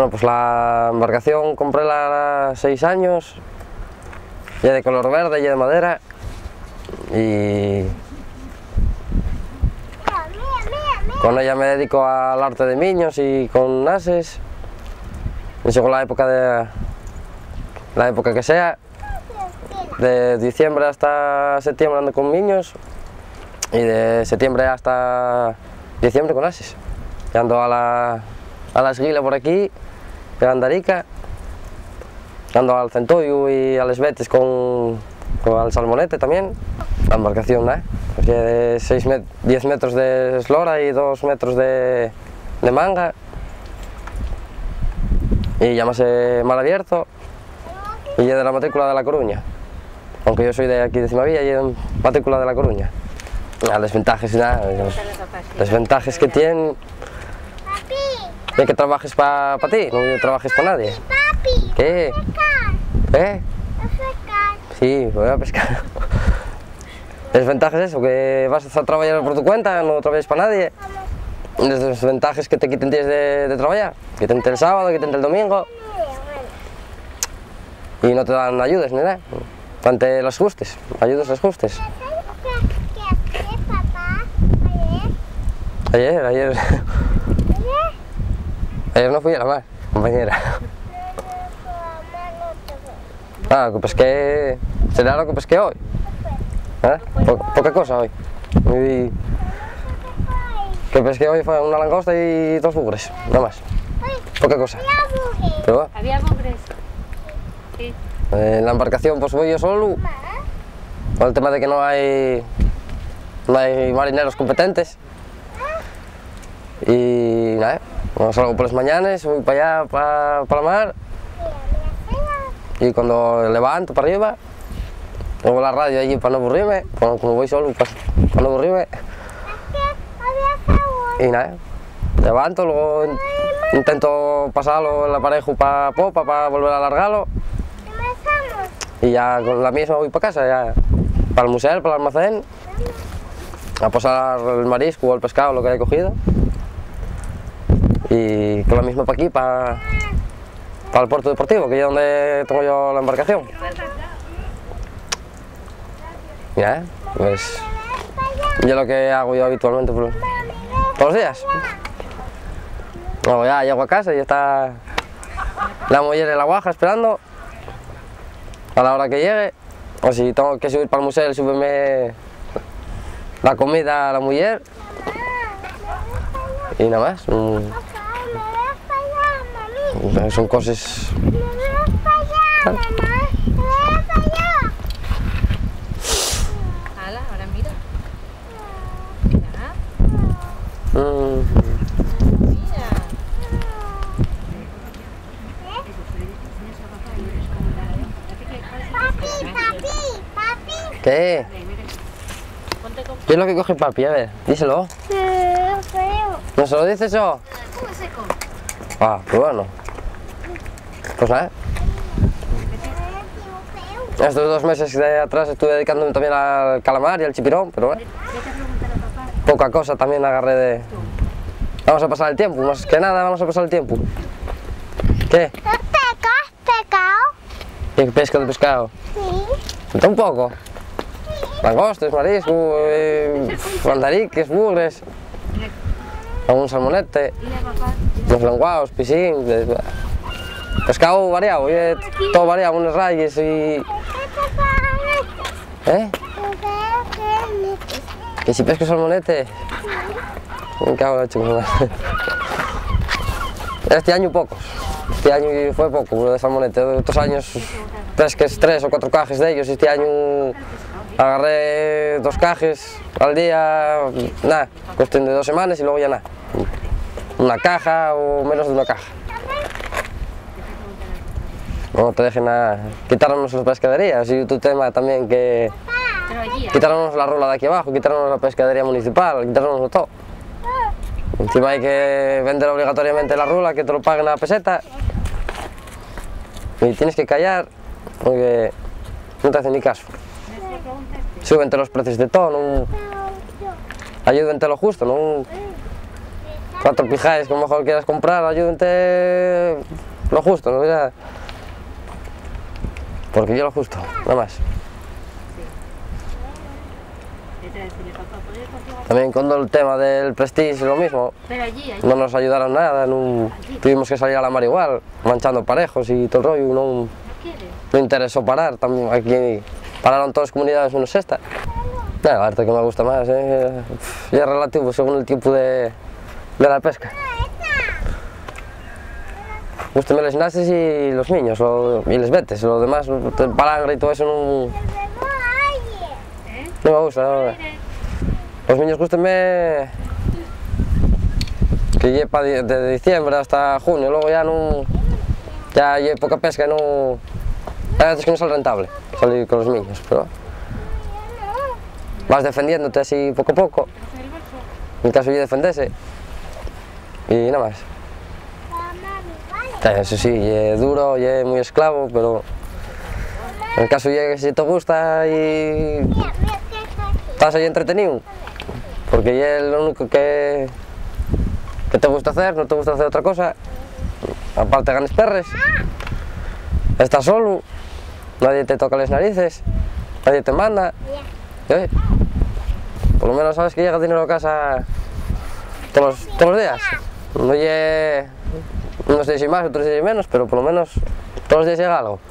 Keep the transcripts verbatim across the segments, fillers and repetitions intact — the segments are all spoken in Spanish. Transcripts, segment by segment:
Bueno, pues la embarcación compré la seis años, ya de color verde, ya de madera, y con ella me dedico al arte de miños y con ases, y según la época de la época que sea, de diciembre hasta septiembre ando con miños y de septiembre hasta diciembre con ases. Y ando a la, a la esguila por aquí, a Andarica, ando al centollo y a les vetes con, con el salmonete también. La embarcación, ¿eh? Pues de seis met diez metros de eslora y dos metros de, de manga. Y llámase Mar Abierto y es de la matrícula de La Coruña. Aunque yo soy de aquí de Cimavilla y de matrícula de La Coruña. Las desventajas y nada, las desventajas que tienen de que trabajes para pa ti, no trabajes para nadie. Papi, ¿Qué? ¿Eh? Sí, voy a pescar. Desventajas es eso, que vas a trabajar por tu cuenta, no trabajes para nadie. Desventajas que te quiten días de, de trabajar, que te el sábado, que te el domingo. Y no te dan ayudas ni nada, ante los justes, ayudas los justes. Ayer, ayer. Ayer no fui a la mar, compañera. Ah, que pesqué. ¿Será lo que pesqué hoy? ¿Eh? Po poca cosa hoy. Y... que pesqué hoy fue una langosta y dos bugres, nada más. Poca cosa. Pero bueno. ¿Había bugres? Sí. En la embarcación pues voy yo solo. Por el tema de que no hay. No hay marineros competentes. Y nada, bueno, salgo por las mañanas, voy para allá, para, para la mar, y cuando levanto para arriba, pongo la radio allí para no aburrirme, como voy solo para, para no aburrirme, y nada, levanto, luego intento pasarlo en el aparejo para popa, para volver a alargarlo, y ya con la misma voy para casa, ya, para el museo, para el almacén, a pasar el marisco o el pescado, lo que haya cogido. Y con la misma para aquí, para, para el puerto deportivo, que es donde tengo yo la embarcación. Ya, pues yo lo que hago yo habitualmente por, todos los días. Luego ya llego a casa y está la mujer en la guaja esperando a la hora que llegue. O si tengo que subir para el museo, súbeme la comida a la mujer. Y nada más. Son cosas... Hala, ahora mira. Mira. Mm. Mira. papi, papi, papi. ¿Qué? ¿Qué es lo que coge papi? A ver, díselo. ¿No se lo dices yo? Ah, pues bueno. Pues nada. Estos dos meses de atrás estuve dedicándome también al calamar y al chipirón, pero bueno. Poca cosa también agarré de... Vamos a pasar el tiempo, más que nada vamos a pasar el tiempo. ¿Qué? ¿Pescas? ¿Pescado? ¿Qué pesca de pescado? Sí. Está un poco. Langostes, marisco, eh, andariques, bugres, algún salmonete, unos lenguados, piscín, de, pescado variado, eh, todo variado, unos rayes y... ¿Eh? ¿Y si pesco salmonete? Me cago en la chica. Este año pocos, este año fue poco, uno de salmonete, otros años pesques tres o cuatro cajes de ellos, este año agarré dos cajes al día, nada, cuestión de dos semanas y luego ya nada, una caja o menos de una caja. No te dejen a quitarnos las pescaderías y tu tema también que quitarnos la rola de aquí abajo, quitarnos la pescadería municipal, quitarnos todo. Encima hay que vender obligatoriamente la rula, que te lo paguen a la peseta. Y tienes que callar porque no te hacen ni caso. Súbente los precios de todo, no... ayúdente lo justo, no... Cuatro pijáis, como mejor quieras comprar, ayúdente lo justo, no ya... Porque yo lo justo, nada más. También con el tema del Prestige lo mismo, Pero allí, allí. no nos ayudaron nada, no, tuvimos que salir a la mar igual, manchando parejos y todo el rollo, y no, ¿No quieres? no interesó parar, también aquí pararon todas las comunidades menos esta. Nada, la verdad que me gusta más, eh. Ya es relativo según el tiempo de, de la pesca. Gústame los nases y los niños, o, y los vetes, lo demás, el palangre y todo eso no, no me gusta. No. Los niños gústenme que lleva de diciembre hasta junio, luego ya no, ya hay poca pesca y no, hay veces que no sale rentable salir con los niños, pero vas defendiéndote así poco a poco, en el caso de defenderse y nada más. Eso sí, es duro, es muy esclavo, pero en el caso de que si te gusta y estás ahí entretenido, porque es lo único que, que te gusta hacer, no te gusta hacer otra cosa, aparte ganes perres, estás solo, nadie te toca las narices, nadie te manda, y, oye, por lo menos sabes que llega dinero a casa todos los, todos los días, no llegue, unos días y más, otros días y menos, pero por lo menos todos los días llega algo.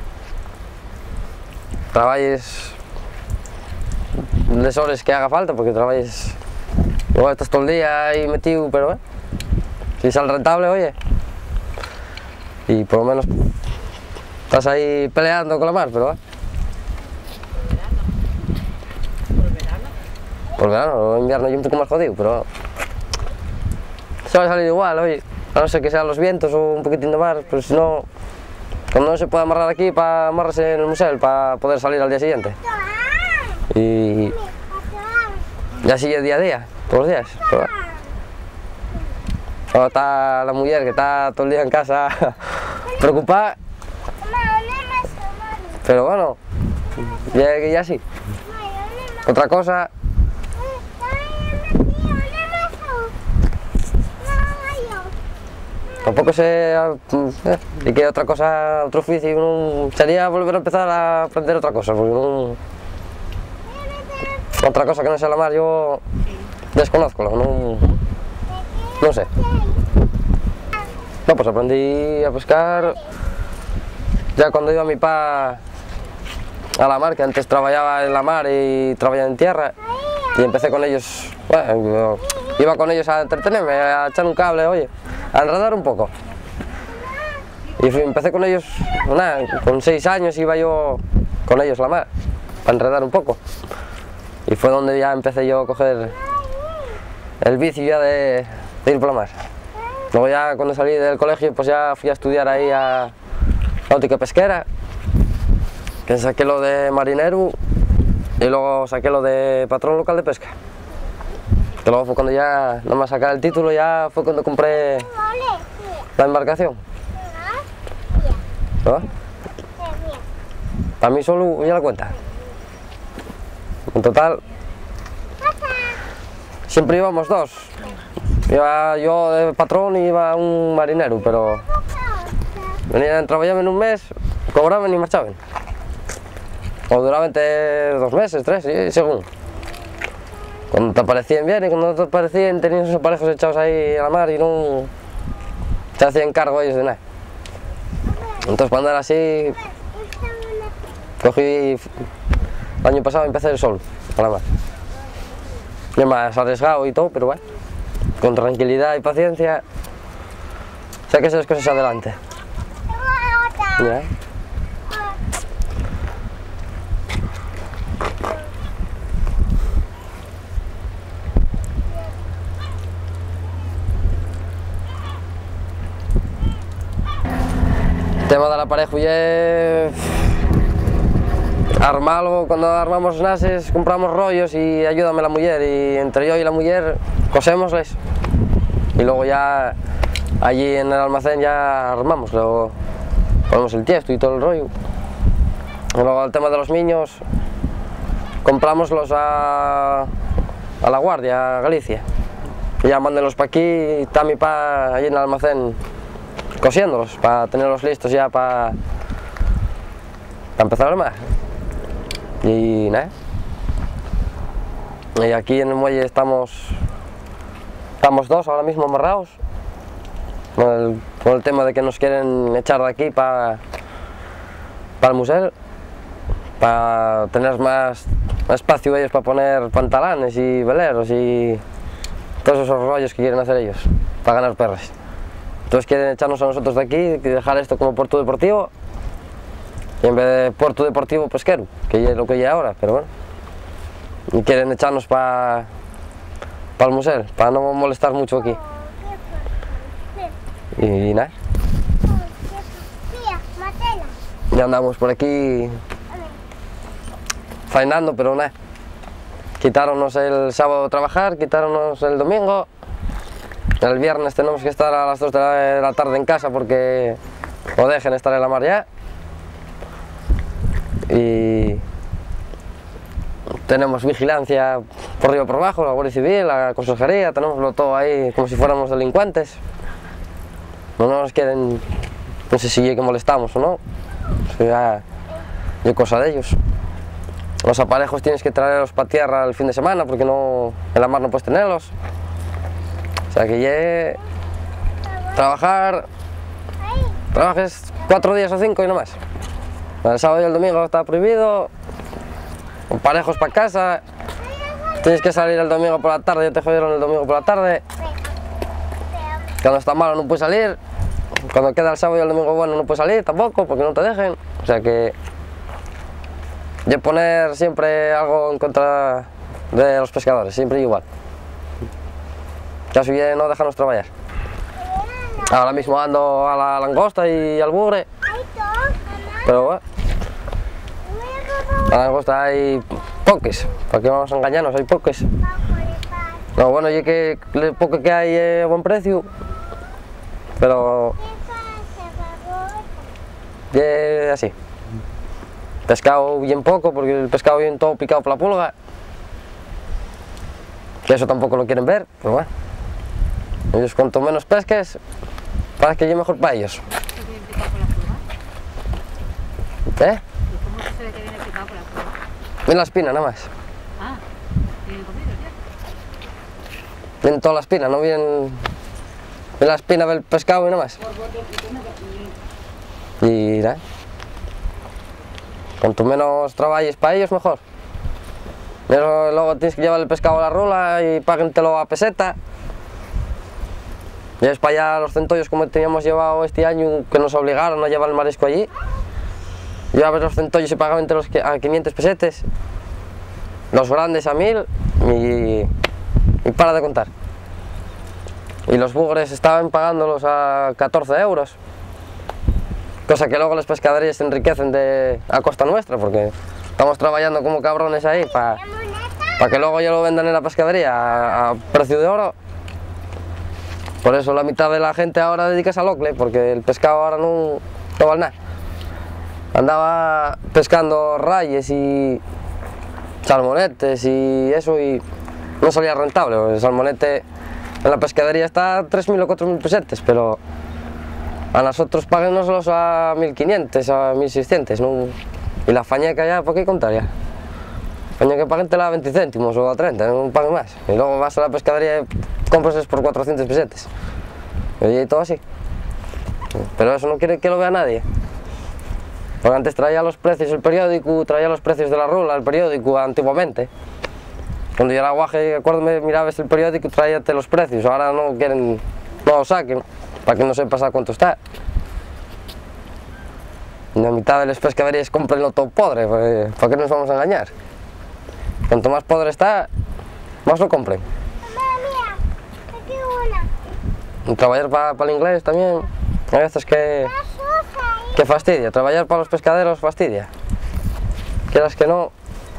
Trabajes las horas que haga falta, porque trabajes, igual estás todo el día ahí metido, pero eh, si sale rentable, oye, y por lo menos estás ahí peleando con la mar, pero eh. Por verano, en invierno yo un poco más jodido, pero se va a salir igual, oye, a no ser que sean los vientos o un poquitín de mar, pues si no, cuando no se puede amarrar aquí, para amarrarse en el museo, para poder salir al día siguiente. Y, y así es día a día, todos los días. Pero, ahora está la mujer que está todo el día en casa preocupada, pero bueno, ya, ya sí. Otra cosa, tampoco sé, eh, y que otra cosa, otro oficio, no, sería volver a empezar a aprender otra cosa, porque no, otra cosa que no sea la mar yo desconozco, no, no sé. No, pues aprendí a pescar ya cuando iba mi pa a la mar, que antes trabajaba en la mar y trabajaba en tierra, y empecé con ellos, bueno, iba con ellos a entretenerme, a echar un cable, oye, a enredar un poco. Y fui, empecé con ellos, nada, con seis años iba yo con ellos a la mar, para enredar un poco. Y fue donde ya empecé yo a coger el vicio ya de, de ir por la mar. Luego ya cuando salí del colegio pues ya fui a estudiar ahí a náutica pesquera, que saqué lo de marinero y luego saqué lo de patrón local de pesca. Que luego fue cuando ya, nada más sacar el título, ya fue cuando compré la embarcación. ¿No? Para mí solo ya la cuenta. En total, siempre íbamos dos. Iba yo de patrón y iba un marinero, pero venían, trabajaban un mes, cobraban y marchaban. O duraban dos meses, tres, sí, según. Cuando te aparecían bien y cuando no te aparecían tenían esos aparejos echados ahí a la mar y no te hacían cargo ellos de nada. Entonces para andar así, cogí, el año pasado empecé solo a la mar. Es más arriesgado y todo, pero bueno, con tranquilidad y paciencia, saqué esas cosas adelante. ¿Ya? El tema del aparejo ya armarlo, cuando armamos nases compramos rollos y ayúdame la mujer, y entre yo y la mujer cosémosles y luego ya allí en el almacén ya armamos, luego ponemos el tiesto y todo el rollo. Y luego el tema de los niños, comprámoslos a, a La Guardia, a Galicia, y ya mándenlos para aquí, y está mi pa allí en el almacén cosiéndolos, para tenerlos listos ya para, para empezar a armar. Y nada. Y aquí en el muelle estamos, estamos dos ahora mismo amarrados, con el, con el tema de que nos quieren echar de aquí para, para el museo, para tener más espacio ellos para poner pantalanes y veleros y todos esos rollos que quieren hacer ellos, para ganar perras. Entonces quieren echarnos a nosotros de aquí y dejar esto como puerto deportivo, y en vez de puerto deportivo pesquero, que es lo que hay ahora, pero bueno. Y quieren echarnos para pa el museo, para no molestar mucho aquí. Y nada. Ya andamos por aquí faenando, pero nada. Quitaronnos el sábado a trabajar, quitaronnos el domingo. El viernes tenemos que estar a las dos de la, de la tarde en casa porque o dejen estar en la mar ya. Y tenemos vigilancia por arriba y por abajo, la Guardia Civil, la Consejería, tenemos todo ahí como si fuéramos delincuentes. No nos quieren, no sé si es que molestamos o no, eso ya es cosa de ellos. Los aparejos tienes que traerlos para tierra el fin de semana porque no, en la mar no puedes tenerlos. O sea que ya trabajar, trabajes cuatro días o cinco y no más. El sábado y el domingo está prohibido, con parejos para casa, tienes que salir el domingo por la tarde, ya te jodieron el domingo por la tarde. Cuando está malo no puedes salir, cuando queda el sábado y el domingo bueno no puedes salir tampoco porque no te dejen. O sea que de poner siempre algo en contra de los pescadores, siempre igual. Casi bien no dejarnos trabajar. Ahora mismo ando a la langosta y al bugre, pero bueno, a la langosta hay poques, ¿para qué vamos a engañarnos? Hay poques. Lo bueno es que el poco que hay es a buen precio, pero es así. Pescado bien poco, porque el pescado viene todo picado por la pulga, que eso tampoco lo quieren ver, pero bueno. Ellos cuanto menos pesques, para que llegue mejor para ellos. ¿Qué viene picado por la pulga? ¿Eh? ¿Y cómo se ve que viene picado por la pulga? Viene la espina nada más. Ah, ¿vienen comidos ya? Viene toda la espina, no viene, viene la espina del pescado y nada más. Y nada. Cuanto menos trabajes para ellos, mejor. Pero luego tienes que llevar el pescado a la rula y páguentelo a peseta. Lleves para allá los centollos como teníamos llevado este año, que nos obligaron a llevar el marisco allí. Llevabas los centollos y pagaban los a quinientos pesetes, los grandes a mil y, y para de contar. Y los bugres estaban pagándolos a catorce euros. Cosa que luego las pescaderías se enriquecen de, a costa nuestra, porque estamos trabajando como cabrones ahí para pa que luego ya lo vendan en la pescadería a, a precio de oro. Por eso la mitad de la gente ahora dedica al locle, porque el pescado ahora no, no vale nada. Andaba pescando rayes y salmonetes y eso y no salía rentable. El salmonete en la pescadería está a tres mil o cuatro mil pesetes, pero a nosotros páguenoslos a mil quinientos, a mil seiscientos, ¿no? Y la fañeca ya, ¿por qué contar ya? Fañeca páguentela a veinte céntimos o a treinta, no paguen más. Y luego vas a la pescadería y compras por cuatrocientos pesetes. Y todo así. Pero eso no quiere que lo vea nadie. Porque antes traía los precios el periódico, traía los precios de la rula, el periódico antiguamente. Cuando yo era guaje, acuérdame, mirabas el periódico y traíate los precios. Ahora no quieren, no lo saquen, para que no sepas a cuánto está. Y la mitad de las pescaderías comprenlo todo podre, pues, ¿para qué nos vamos a engañar? Cuanto más podre está, más lo compren. Y trabajar para pa el inglés también, a veces que, que fastidia. Trabajar para los pescaderos fastidia. Quieras que no,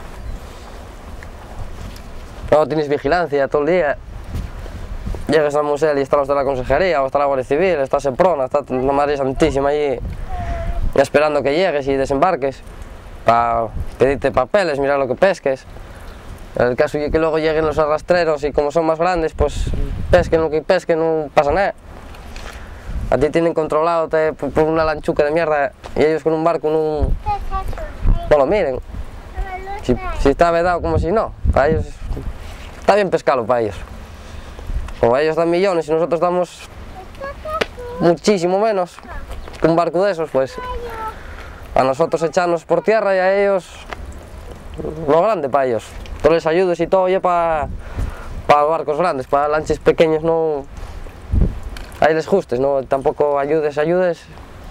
luego tienes vigilancia todo el día. Llegas al museo y están los de la Consejería o está la Guardia Civil, está Seprona, está la Madre Santísima allí esperando que llegues y desembarques para pedirte papeles, mirar lo que pesques. El caso es que luego lleguen los arrastreros y como son más grandes, pues pesquen lo que pesquen, no pasa nada. A ti tienen controlado te, por, por una lanchuca de mierda y ellos con un barco no, no lo miren. Si, si está vedado como si no, para ellos está bien pescarlo para ellos. Como ellos dan millones y nosotros damos muchísimo menos que un barco de esos, pues a nosotros echarnos por tierra y a ellos lo grande para ellos. Todos les ayudes y todo, oye, para para barcos grandes, para lanches pequeños no, ahí les justes, no, tampoco ayudes, ayudes.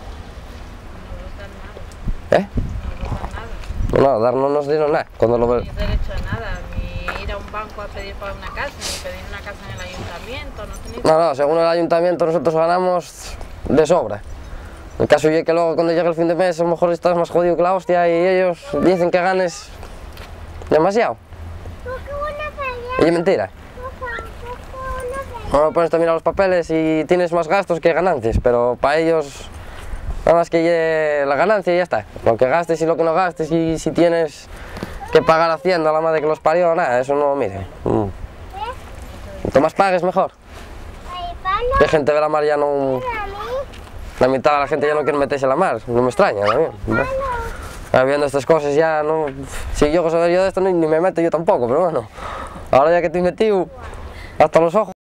¿Eh? No, no, dar no nos dieron nada. Cuando No lo tenéis derecho a nada, ni ir a un banco a pedir para una casa, ni pedir una casa en el ayuntamiento, no tenéis... No, no, según el ayuntamiento nosotros ganamos de sobra. El caso es que luego cuando llega el fin de mes a lo mejor estás más jodido que la hostia y ellos dicen que ganes demasiado. Y es mentira. Ahora pones a mirar los papeles y tienes más gastos que ganancias, pero para ellos nada más que llegue la ganancia y ya está. Lo que gastes y lo que no gastes y si tienes que pagar Hacienda a la madre que los parió, nada, eso no, mire. Mm. Cuanto más pagues mejor. Que gente de la mar ya no... La mitad de la gente ya no quiere meterse en la mar, no me extraña también. ¿No? Viendo estas cosas ya no... Si yo que saber yo de esto ni, ni me meto yo tampoco, pero bueno. Ahora ya que estoy metido hasta los ojos.